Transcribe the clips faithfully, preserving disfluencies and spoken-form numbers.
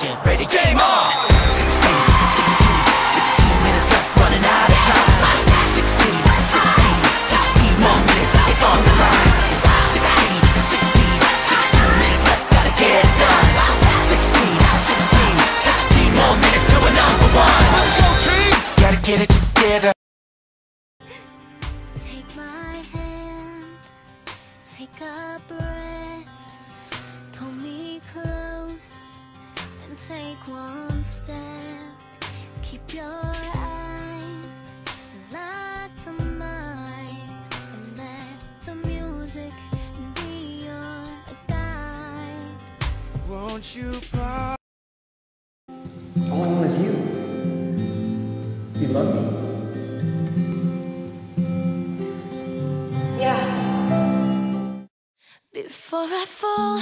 get ready, game on! sixteen, sixteen, sixteen minutes left, running out of time. sixteen, sixteen, sixteen more minutes, it's on the line. sixteen, sixteen, sixteen minutes left, gotta get it done. sixteen, sixteen, sixteen more minutes to a number one. Let's go, team! Gotta get it together. Take my hand, take a breath, pull me close and take one step. Keep your eyes locked on mine and let the music be your guide. Won't you promise? All I want is you. Do you love me? Yeah. Before I fall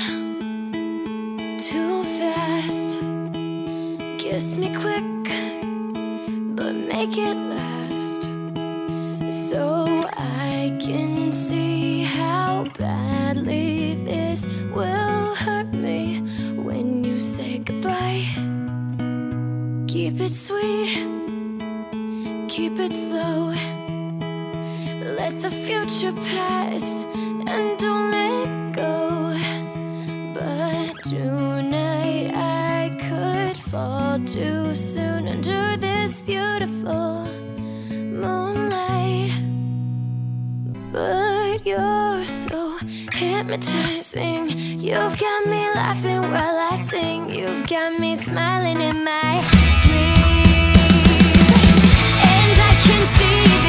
too fast, kiss me quick, but make it last, so I can see how badly this will hurt me when you say goodbye. Keep it sweet, keep it slow, let the future pass and don't let go. But tonight I could fall too soon under this beautiful moonlight. But you're so hypnotizing, you've got me laughing while I sing, you've got me smiling in my sleep, and I can see